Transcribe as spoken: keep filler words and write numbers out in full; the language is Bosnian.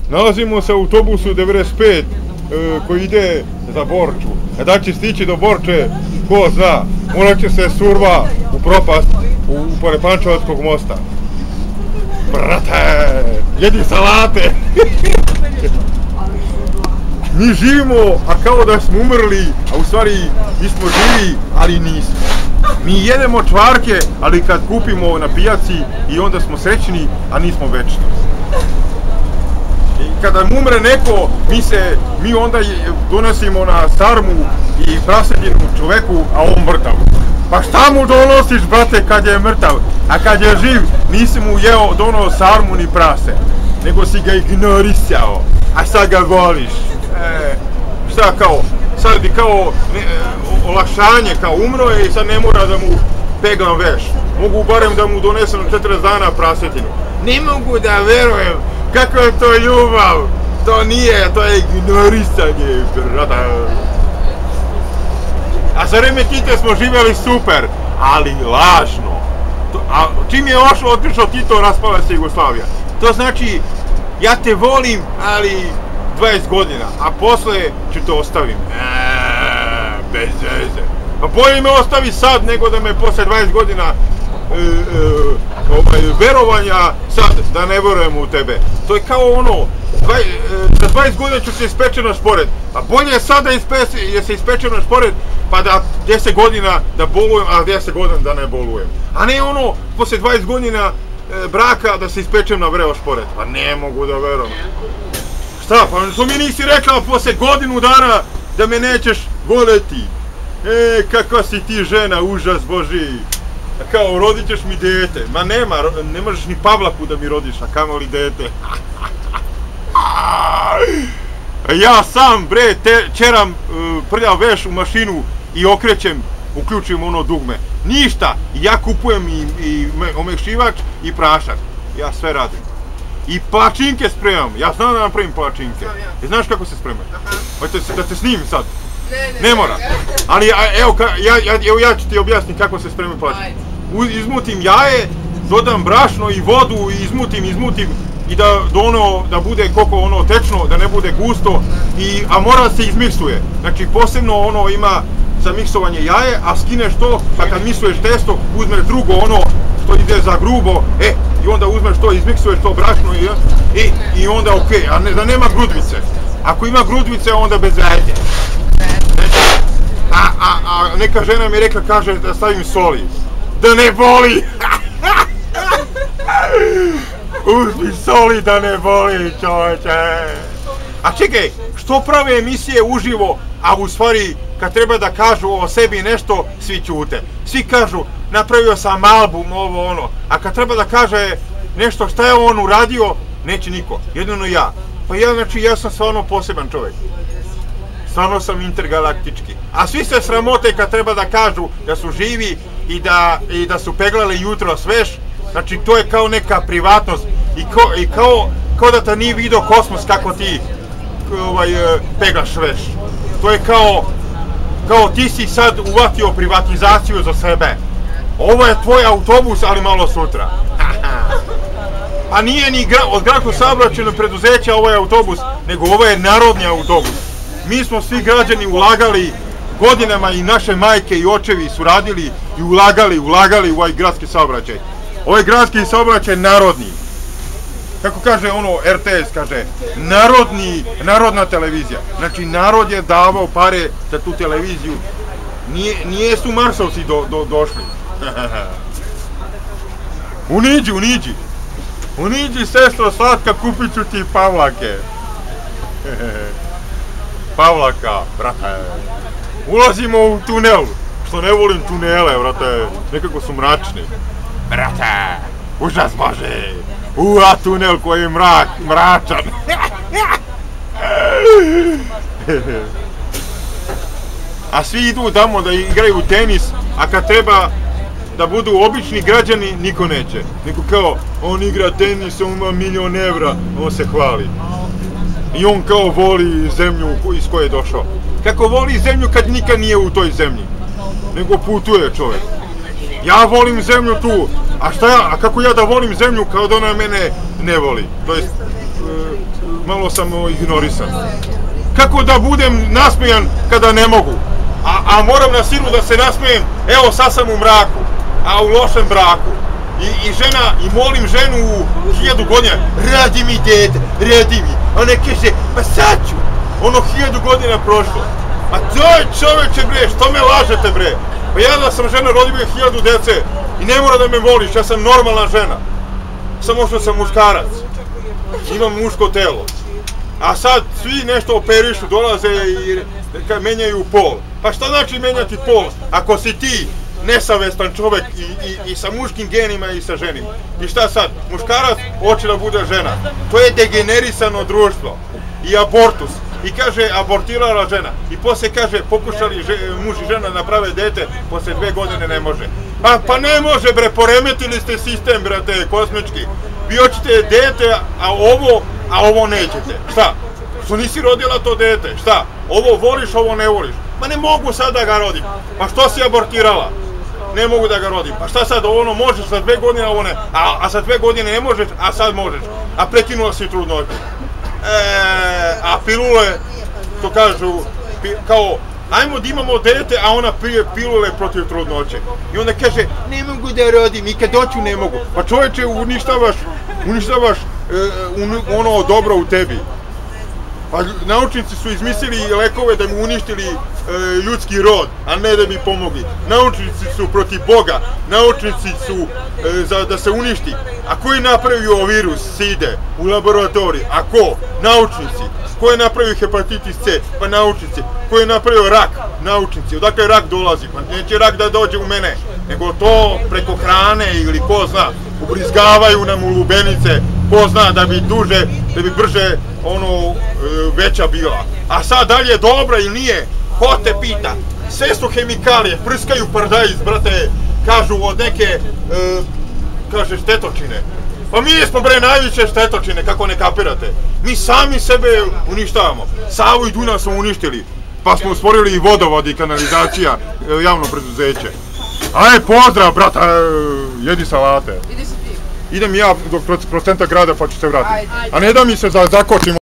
Nalazimo se u autobusu devedeset pet koji ide za Borču. A da će stići do Borče, ko zna, morat će se surva u propast u pored Pančevačkog mosta. Brate, jedi salate! Mi živimo, a kao da smo umrli, a u stvari mi smo živi, ali nismo. Mi jedemo čvarke, ali kad kupimo na pijaci i onda smo srećni, a nismo večni. I kada umre neko, mi se, mi onda donosimo na sarmu i prasedinu čoveku, a on mrtav. Pa šta mu donosiš, brate, kad je mrtav? A kad je živ, nisi mu jeo donao sarmu ni prase, nego si ga ignorisao, a sad ga voliš. E, šta kao, sad bi kao ne, olakšanje, kao umro je i sad ne mora da mu peglam veš. Mogu barem da mu donesem četrdeset dana prasetinu. Ne mogu da verujem, kako je to ljubav, to nije, to je ignorisanje, brata. A za vreme Tita smo živjeli super, ali lažno. To, a čim je ošlo, otišao Tito, raspala se Jugoslavija. To znači, ja te volim, ali dvadeset godina, a posle ću te ostavim. Eee, bez veze. Pa bolje me ostavi sad, nego da me posle dvadeset godina e, e, ovaj, verovanja sad, da ne verujem u tebe. To je kao ono, dvaj, e, za dvadeset godina ću se ispeče na špored. Pa bolje je sad da ispe, je se ispeče na špored, pa da deset godina da bolujem, a deset godina da ne bolujem. A ne ono, posle dvadeset godina e, braka da se ispečem na vreo špored. Pa ne mogu da verujem. Šta, pa to mi nisi rekla posle godinu dana da me nećeš voleti. E, kakva si ti žena, užas Boži. Kao, rodit ćeš mi dete. Ma nema, ne možeš ni Pavlaku da mi rodiš, a kamoli dete. Ja sam, bre, te, čeram uh, prljav veš u mašinu i okrećem, uključujem ono dugme. Ništa, ja kupujem i, i omekšivač i prašak. Ja sve radim. I palačinke spremam, ja znam da napravim palačinke. I znaš kako se spremaju? Hoćete se da te snimim sad? Ne, ne, ne mora. Ali evo, ja, ja, evo ja ću ti objasniti kako se spremaju palačinke. Izmutim jaje, dodam brašno i vodu i izmutim, izmutim i da, do ono, da bude koliko ono tečno, da ne bude gusto, i, a mora se izmiksuje. Znači posebno ono ima za miksovanje jaje, a skineš to, pa kad miksuješ testo, uzmeš drugo ono što ide za grubo, e, i onda uzmeš to, izmiksuješ to brašno i, i, i onda okej, okay, a ne, da nema grudvice. Ako ima grudvice, onda bez veze. A, a, a neka žena mi rekla, kaže da stavim soli. Da ne boli! Uzmi soli da ne boli, čoveče! A čekaj, što prave emisije uživo, a u stvari kad treba da kažu o sebi nešto, svi ćute. Svi kažu, napravio sam album, ovo ono, a kad treba da kaže nešto šta je on uradio, neće niko, jedino ja. Pa ja, znači, ja sam stvarno poseban čovjek. Stvarno sam intergalaktički. A svi se sramote kad treba da kažu da su živi i da, i da su peglali jutro sveš. Znači, to je kao neka privatnost i, ko, i kao, kao da te nije vidio kosmos kako ti ovaj, peglaš sveš. To je kao, kao ti si sad uvatio privatizaciju za sebe. Ovo je tvoj autobus, ali malo sutra. A nije ni gra, od gradskog saobraćajnog preduzeća ovaj autobus, nego ovo je narodni autobus. Mi smo svi građani ulagali godinama, i naše majke i očevi su radili i ulagali, ulagali u ovaj gradski saobraćaj. Ovaj gradski saobraćaj je narodni. Kako kaže ono R T S, kaže, narodni, narodna televizija. Znači, narod je davao pare za tu televiziju. Nije, nije su Marsovci do, do, došli. Uniđi, uniđi. Uniđi, sestro slatka, kupit ću ti Pavlake. Pavlaka, brate. Ulazimo u tunel. Što ne volim tunele, brate. Nekako su mračni. Brate, užas Bože. Ua, tunel koji je mrak, mračan. A svi idu tamo da igraju tenis, a kad treba da budu obični građani, niko neće. Niko kao, on igra tenis, on ima milion evra, on se hvali. I on kao voli zemlju iz koje je došao. Kako voli zemlju kad nikad nije u toj zemlji, nego putuje čovjek. Ja volim zemlju tu, a šta ja, a kako ja da volim zemlju kao da ona mene ne voli? To jest, malo sam ignorisan. Kako da budem nasmijan kada ne mogu? A, a moram na silu da se nasmijem, evo sad sam u mraku, a u lošem braku. I, i žena, i molim ženu u hiljadu godina, radi mi dete, radi mi. A ona kaže, pa sad ću, ono hiljadu godina prošlo. A daj čoveče bre, što me lažete bre? Pa ja da sam žena, rodim je hiljadu dece i ne mora da me voliš, ja sam normalna žena. Samo što sam muškarac, imam muško telo. A sad svi nešto operišu, dolaze i menjaju pol. Pa šta znači menjati pol ako si ti nesavestan čovek i, i, i sa muškim genima i sa ženima? I šta sad? Muškarac hoće da bude žena. To je degenerisano društvo. I abortus. I kaže, abortirala žena. I posle kaže, pokušali že, muž i žena da naprave dete, posle dve godine ne može. Pa, pa ne može bre, poremetili ste sistem, brate, kosmički. Vi hoćete dete, a ovo, a ovo nećete. Šta? Što nisi rodila to dete? Šta? Ovo voliš, ovo ne voliš. Ma ne mogu sad da ga rodim. Pa što si abortirala? Ne mogu da ga rodim. Pa šta sad, ono možeš za dve godine, ovo ne. A, a za dve godine ne možeš, a sad možeš. A prekinula si trudnoću. E, a pilule, to kažu, pi, kao, ajmo da imamo dete, a ona pije pilule protiv trudnoće. I onda kaže, ne mogu da rodim, i kad doću ne mogu. Pa čovječe, uništavaš, uništavaš e, un, ono dobro u tebi. Pa naučnici su izmislili lekove da mu uništili e, ljudski rod, a ne da bi pomogli. Naučnici su protiv Boga, naučnici su e, za da se uništi. A ko je napravio virus side u laboratoriji? A ko? Naučnici. Ko je napravio hepatitis C? Pa naučnici. Ko je napravio rak? Naučnici. Odakle rak dolazi? Pa neće rak da dođe u mene, nego to preko hrane ili ko zna. Ubrizgavaju nam u lubenice, ko zna da bi duže, da bi brže ono veća bila. A sad da li je dobra ili nije, ko te pita? Sve su hemikalije, prskaju paradajz, brate, kažu od neke, e, kaže, štetočine. Pa mi smo bre najveće štetočine, kako ne kapirate. Mi sami sebe uništavamo. Savu i Dunav smo uništili, pa smo stvorili i vodovod i kanalizacija, javno preduzeće. Aj, pozdrav, brata, jedi salate. Ideš i ti? Idem ja do procenta grada pa ću se vratiti. A ne da mi se zakočim.